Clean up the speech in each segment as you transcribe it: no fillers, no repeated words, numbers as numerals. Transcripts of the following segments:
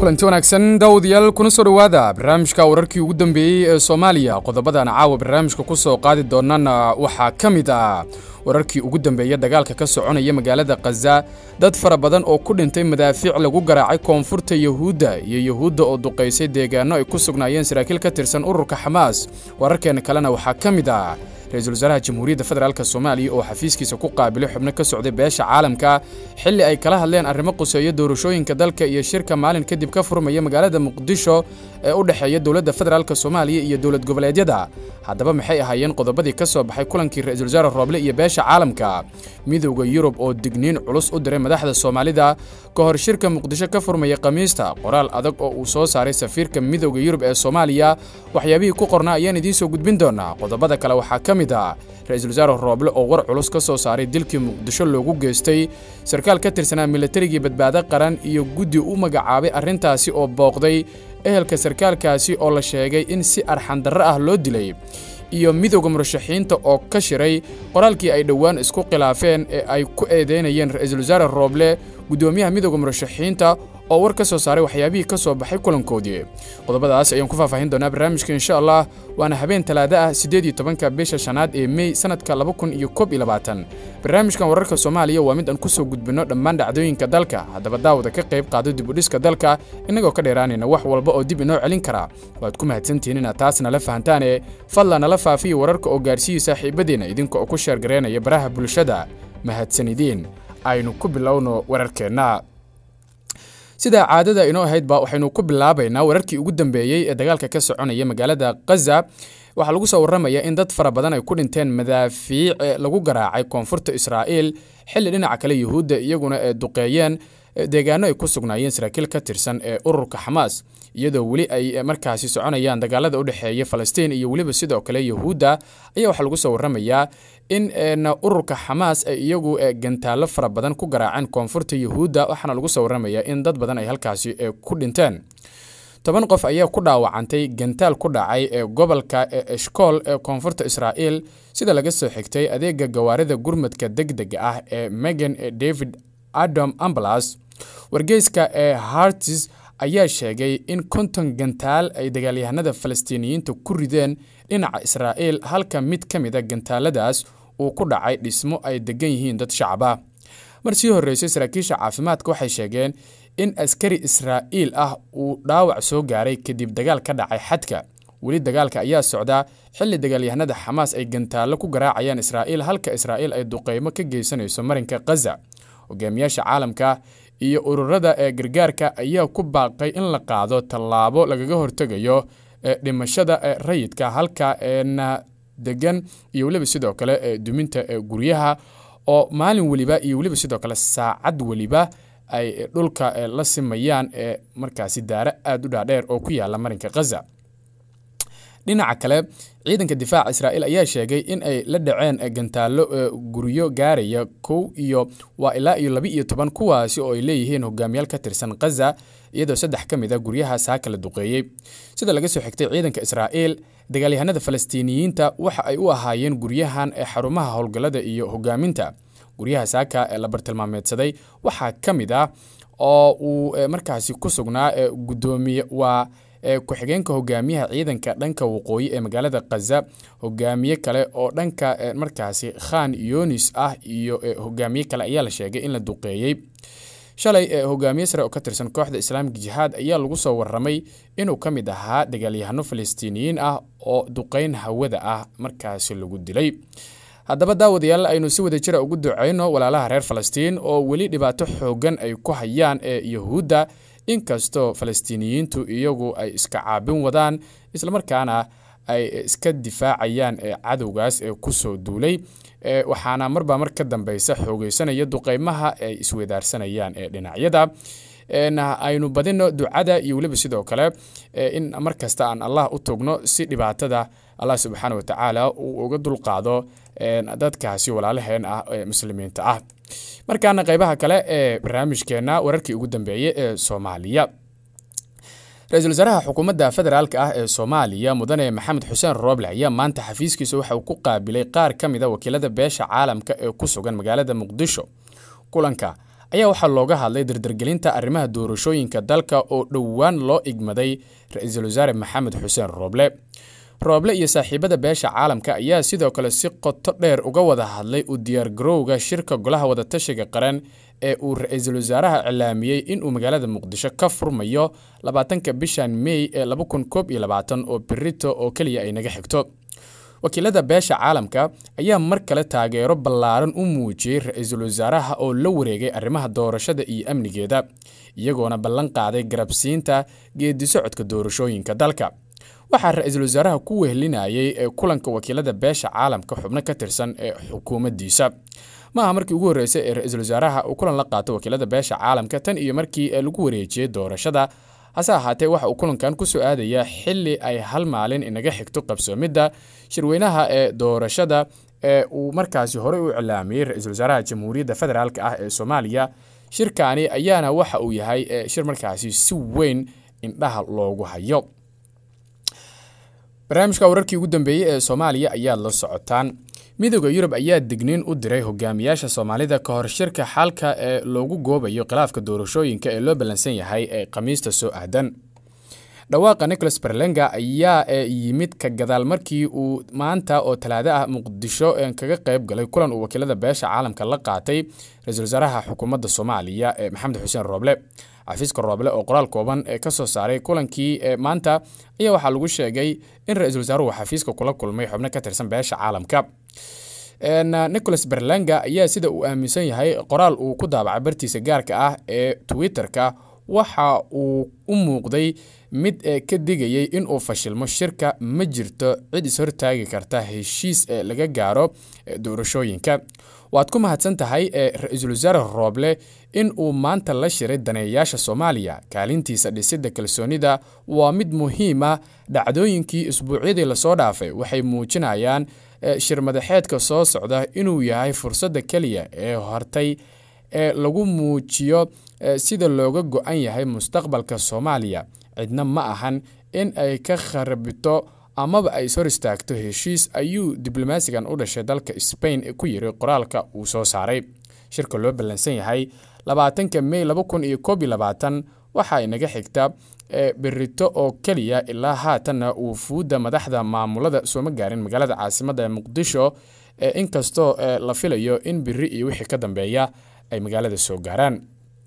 kulanti wanaagsan daawadayaal kuna soo dhawaada barnaamijka wararkii ugu dambeeyay ee Soomaaliya qodobadana caawa barnaamijka ku soo qaadi doonana waxa kamid ah wararkii ugu dambeeyay dagaalka ka soconaya magaalada Gaza dad fara badan oo ku dhintay madaafiic lagu garaacay koonfurta Yahuuda iyo Yahuuda oo duqeysay deegaano ay ku sugnaayeen saraakiil ka tirsan ururka Xamaas wararkeena kalena waxa kamid ah رئيس الوزراء جمهورية فدرالك الصومالي oo xafiiskiisa ku qaabilay xubno ka socday beesha caalamka xilli ay kala hadleen arrimo quseeyo doorashooyinka dalka iyo shirka maalin kadib ka furmaya magaalada Muqdisho ee u dhaxeeya dawladda federaalka Soomaaliya iyo dawlad goboleedyada haddaba maxay ahaayeen qodobadii ka soo baxay kulankii ra'iisul wasaare Rooble iyo beesha caalamka midowga Yurub oo digniin culus u diray madaxda Soomaalida ka hor shirka Muqdisho ka furmaya Khamiista qoraal adag oo uu soo saaray safiirka midowga Yurub ee Soomaaliya waxyaabihii ku qornaa ayaan idiin soo gudbin doonaa qodobada kale waxa kamid رئيس الوزراء Rooble oo war culus ka soo saaray dilkii Muqdisho loogu geystay sarkaal ka tirsanaa militariga badbaado qaran iyo guddi u magacaabay arintaasi oo booqday ehelka sarkaalkaasi oo la sheegay in si arxan darro ah loo dilay iyo midowga murashaxiinta oo ka shiray qoraalkii ay dhawaan isku khilaafeen ee ay ku eedeynayeen ra'iisul wasaare Rooble gudoomiyaha midowga murashaxiinta oo war ka soo saaray waxyaabihii ka soo baxay kulankoodii qodobadaas ayaan ku faahfaahin doonaa barnaamijka insha Allah waana habeen talaado ah 18 bisha shanaad ee May sanadka 2021 barnaamijkan wararka Soomaaliya waa mid aan ku soo gudbino dhammaan dhacdooyinka dalka haddaba daawada ka qayb qaado dib u dhiska dalka inagoo ka dheeraanayna wax walba oo dib inoo celin kara waad ku mahadsantihiin inaad taasna la fahantaan fadlan la faafiyo wararka oo gaarsiiyo saaxiibadeena idinka oo ku share gareynaya baraha bulshada mahadsanideen aynu ku bilowno wararkeena sida caadada inoo ahayd waxaynu ku bilaabaynaa wararkii ugu dambeeyay ee dagaalka ka soconaya magaalada Gaza waxa lagu soo waramayaa in dad fara badan ay ku dhinteen madaafiic lagu garaacay koonfurta Israa'iil xilli dhinaca kale Yahuuda iyaguna duqeeyeen deegaano ay ku sugnaayeen saraakiil ka tirsan ee ururka Xamaas iyadoo wali ay markaasi soconayaan dagaalada u dhaxeeya Falastiin iyo waliba sidoo kale Yahuuda ayaa waxa lagu soo waramayaa in ururka Xamaas ay iyagu gantaalo fara badan ku garaaceen koonfurta Yahuuda waxaana lagu soo waramayaa in dad badan ay halkaasi ku dhinteen 10 qof ayaa ku dhaawacantay gantaal ku dhacay gobolka Eshkol ee koonfurta Israa'iil sida laga soo xigtay adeega gawaarida gurmadka degdega ah ee Megan David Adam Ambulance wargeyska Haaretz ayaa sheegay in 50 gantaal ay dagaalyahanada Falastiiniyiinta ku rideen dhinaca Israa'iil halka mid kamid ah gantaaladaas uu ku dhacay dhismo ay degan yihiin dad shacab ah markii horeysay saraakiisha caafimaadka waxay sheegeen in askari Israa'iil ah uu dhaawac soo gaaray kadib dagaal ka dhacay xadka wali dagaalka ayaa socda xilli dagaalyahanada Xamaas ay gantaalo ku garaacayaan Israa'iil halka Israa'iil ay duqeymo ka geysanayso marinka Gaza hogaamiyaasha caalamka iyo ururada gargaarka ayaa ku baaqay in la qaado tallaabo lagaga hortagayo dhimashada rayidka halka degan iyo waliba sidoo kale duminta guryaha oo maalin waliba iyo waliba sidoo kale saacad waliba ay dhulka la simayaan markaasi daara aad u dhaadheer oo ku yaala marinka Gaza dhinaca kale ciidanka difaaca Israa'iil ayaa sheegay in ay la dhaceen gantaalo guryo gaaraya 12 kuwaasi oo ay leeyihiin hogaamiyaal ka tirsan Gaza iyadoo 3 kamid ah guryahaas kala duqeeyay sida laga soo xigtay ciidanka Israa'iil dagaalyahanada Falastiiniyiinta waxa ay u ahaayeen guryahan xarumaha howlgallada iyo hogaaminta guryaha saaka la bartilmaameedsaday waxa kamid ah oo uu markaasi ku sugnaa gudoomiye waa ku-xigeenka hogaamiyaha ciidanka dhanka waqooyi ee magaalada Gaza hogaamiye kale oo dhanka markaasi Khan Yunis ah iyo hogaamiye kale ayaa la sheegay in la duqeeyay shalay hogaamiye sare oo ka tirsan kooxda Islaamiga Jihaad ayaa lagu soo waramay inuu kamid ahaa dagaalyahano Falastiiniyiin ah oo duqeyn hawada ah markaasi lagu dilay haddaba daawadayaal aynu si wada jira ugu duceyno walaalaha reer Falastiin oo wali dhibaato xoogan ay ku hayaan Yahuuda inkastoo Falastiiniyiintu iyagu ay iska caabin wadaan isla markaana ay iska difaacayaan cadowgaas ku soo duulay waxaana marba mar ka dambaysa xoogeysanaya duqeymaha ay isweedaarsanayaan dhinacyada aynu badino ducada iyo waliba sidoo kale in markasta aan Allah u togno si dhibaatada Allah subhanahu wa ta'ala uu uga dulqaado dadkaasi walaalaheen ah muslimiinta ah markaana qaybaha kale ee barnaamijkeena wararkii ugu dambeeyay ee Soomaaliya ra'iisul wasaaraha xukuumadda federaalka ah ee Soomaaliya mudane Maxamed Xuseen Rooble ayaa maanta xafiiskiisa waxa uu ku qaabilay qaar kamid ah wakiilada beesha caalamka ee ku sugan magaalada Muqdisho kulanka ayaa waxaa looga hadlay dardargelinta arrimaha doorashooyinka dalka oo dhowaan loo igmaday ra-iisul wasaare maxamed xuseen rooble iyo saaxiibada beesha caalamka ayaa sidoo kale si qoto dheer uga wada hadlay u diyaargarowga shirka golaha wadatashiga qaran ee uu ra-iisul wasaaraha cilaamiyey inuu magaalada muqdisho ka furmayo 20 bishan May ee 2021 oo berrito oo kaliya ay naga xigto. wakiilada beesha caalamka ayaa mar kale taageero ballaaran u muujiyey ra-iisul wasaaraha oo la wareegay arrimaha doorashada iyo amnigeeda, iyagoona ballan qaaday garabsiinta geedi socodka doorashooyinka dalka. waxaa ra-iisul wasaaraha ku wehelinayay kulanka wakiilada beesha caalamka xubno ka tirsan ee xukuumaddiisa. maaha markii ugu horreysay ee ra-iisul wasaaraha uu kulan la qaato wakiilada beesha caalamka tan iyo markii lagu wareejiyey doorashada. hase ahaatee waxa uu kulankan ku soo aadayaa xilli ay hal maalin inaga xigto qabsoomidda shirweynaha ee doorashada ee uu markaasi horey u cilaamiyey ra-iisul wasaaraha jamhuuriyadda federaalk ah ee Soomaaliya. shirkaani ayaana waxa uu yahay shir markaasi si weyn indhaha loogu hayo. barnaamijka wararkii ugu dambeeyay ee Soomaaliya ayaa la socotaan. midowga Yurub ayaa digniin u diray hogaamiyaasha Soomaalida ka hor shirka xalka ee loogu goobayo khilaafka doorashooyinka ee loo balansan yahay ee Khamiista soo aadan. dhawaaqa Nicholas Berlinga ayaa yimid ka gadaal markii uu maanta oo Talaado ah Muqdisho kaga qayb galay kulan uu wakiilada beesha caalamka la qaatay ra-iisul wasaaraha xukuumadda Soomaaliya Maxamed Xuseen Rooble. xafiiska Rooble oo qoraal kooban ka soo saaray kulankii maanta ayaa waxaa lagu sheegay in ra-iisul wasaaruhu xafiiska kula kulmay xubno ka tirsan beesha caalamka. Nicholas Berlinga ayaa sida uu aaminsan yahay qoraal uu ku daabacay bartiisa gaarka ah ee Twitter-ka waxa uu u muuqday mid ka digayay in uu fashilmo shirka ma jirto cid is hortaagi karta heshiis laga gaaro doorashooyinka. waad ku mahadsan tahay ra-iisul wasaare Rooble in uu maanta la shiray daneeyaasha Soomaaliya. kaalintiisa dhisidda kalsoonida waa mid muhiim ah. dhacdooyinkii isbuucyadii la soo dhaafay waxay muujinayaan shir madaxeedka soo socda inuu yahay fursadda kaliya ee hortay ee lagu muujiyo sida looga go'an yahay mustaqbalka Soomaaliya. cidna ma ahan in ay ka kharabito amaba ay soo istaagto heshiis, ayuu diblomaasigan u dhashay dalka Spain ku yiri qoraalka uu soo saaray. shirka loo balansan yahay 20 May 2021 waxa ay naga xigta berrito oo kaliya ilaa haatan uu fuuda madaxda maamulada soo ma gaarin magaalada caasimadda Muqdisho, inkastoo la filayo in berri iyo wixii ka dambeeya ay magaalada soo gaaraan.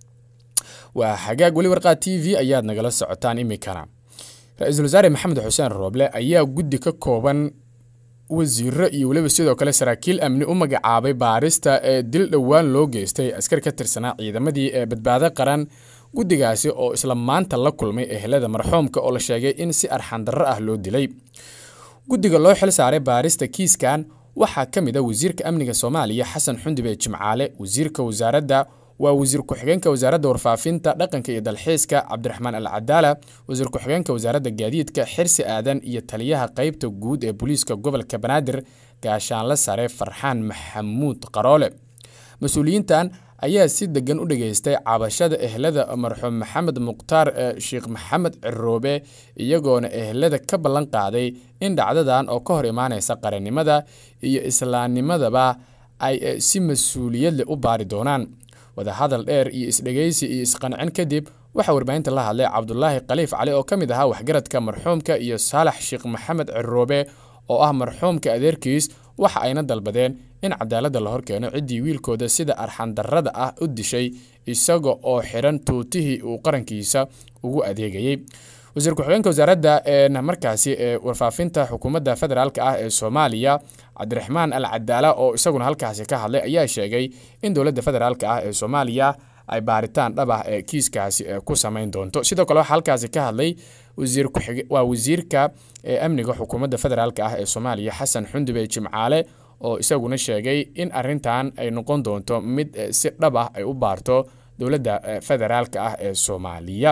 waa xagaag wali warqad TV ayaad nagala socotaan imikana. ra-iisul wasaare Maxamed Xuseen Rooble ayaa guddi ka kooban wasiirro iyo waliba sidoo kale saraakiil amni u magacaabay baarista dil dhowaan loo geystay askar ka tirsanaa ciidamadii badbaado qaran. guddigaasi oo isla maanta la kulmay ehelada marxuumka oo la sheegay in si arxan darro ah loo dilay. guddiga loo xil saaray baarista kiiskan waxaa ka mid ah wasiirka amniga Soomaaliya Xasan Xundibe Jimcaale, wasiirka wasaaradda waa wasiir ku-xigeenka wasaaradda warfaafinta, dhaqanka iyo dalxiiska Cabdiraxmaan Al-Cadaala, wasiir ku-xigeenka wasaaradda gaadiidka Xirsi Aadan iyo taliyaha qaybta guud ee booliiska gobolka Banaadir Gaashaanle Sare Farxaan Maxamuud Qaroole. mas-uuliyiintan ayaa si degan u dhageystay cabashada ehelada marxuum Maxamed Mukhtaar Sheekh Maxamed Ciroobe, iyagoona ehelada ka ballan qaaday in dhacdadan oo ka hor imaanaysa qarannimada iyo islaamnimadaba ay si mas'uuliyad leh u baari doonaan. wadahadal dheer iyo isdhageysi iyo isqancin kadib waxa warbaahinta la hadlay Cabdullaahi Khaliif Cali oo ka mid ahaa waxgaradka marxuumka iyo Saalax Sheekh Maxamed Ciroobe oo ah marxuumka adeerkiis. waxa ayna dalbadeen in cadaaladda la horkeeno ciddii wiilkooda sida arxan darrada ah u dishay isaga oo xiran tuutihii uu qarankiisa ugu adeegayay. wasiir ku-xigeenka wasaaradda markaasi warfaafinta xukuumadda federaalka ah ee Soomaaliya Cabdiraxmaan Al-Cadaala oo isaguna halkaasi ka hadlay ayaa sheegay in dowladda federaalka ah ee Soomaaliya ay baaritaan dhab ah kiiskaasi ku sameyn doonto. sidoo kale waxa halkaasi ka hadlay wasiirka amniga xukuumadda federaalka ah ee Soomaaliya Xasan Xundibe Jimcaale oo isaguna sheegay in arrintan ay noqon doonto mid si dhab ah ay u baarto dowladda federaalka ah ee Soomaaliya.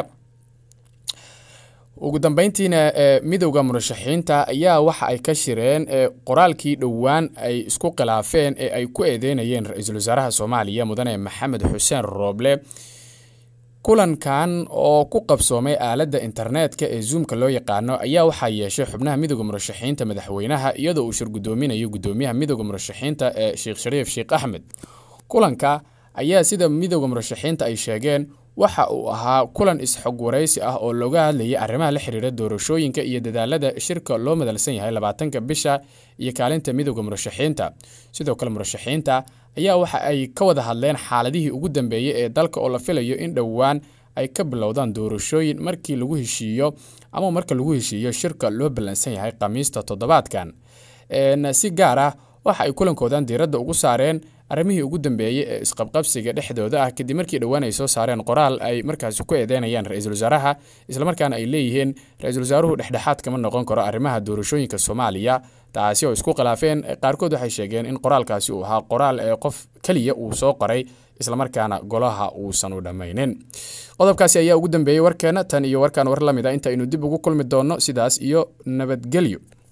ugu dambeyntiina midowga murashaxiinta ayaa waxa ay ka shireen qoraalkii dhowaan ay isku khilaafeen ee ay ku eedeynayeen ra-iisul wasaaraha Soomaaliya mudane Maxamed Xuseen Rooble. kulankan oo ku qabsoomay aaladda internetka ee Zoom-ka loo yaqaano ayaa waxaa yeeshay xubnaha midowga murashaxiinta madaxweynaha iyadoo uu shir gudoominayo gudoomiyaha midowga murashaxiinta Sheekh Shariif Sheekh Axmed. kulanka ayaa sida midowda murashaxiinta ay sheegeen waxa uu ahaa kulan is-xog waraysi ah oo looga hadlayay arrimaha la xiriira doorashooyinka iyo dadaalada shirka loo madalsan yahay 20 bisha iyo kaalinta midowda murashaxiinta. Sidoo kale murashaxiinta ayaa waxa ay ka wada hadleen xaaladihii ugu dambeeyay ee dalka oo la filayo in dhowaan ay ka bilowdaan doorashooyin marka lagu heshiiyo shirka loo balansan yahay Khamiista toddobaadkan. Si gaar ah waxa ay kulankoodan diiradda ugu saareen arrimihii ugu dambeeyay ee isqabqabsiga dhexdooda ah kadib markii dhowaan ay soo saareen qoraal ay markaasi ku eedeynayaan ra'iisul wasaaraha, isla markaana ay leeyihiin ra'iisul wasaaruhu dhexdhexaad kama noqon karo arrimaha doorashooyinka Soomaaliya. taasi oo isku khilaafeen. Qaarkood waxay sheegeen in qoraalkaasi uu ahaa qoraal ee qof kaliya uu soo qoray, isla markaana golaha uusan u dhammaynin. Qodobkaasi ayaa ugu dambeeyay warkeena tan iyo warkaan war lamid ah inta aynu dib ugu kulmi doono. Sidaas iyo nabadgelyo.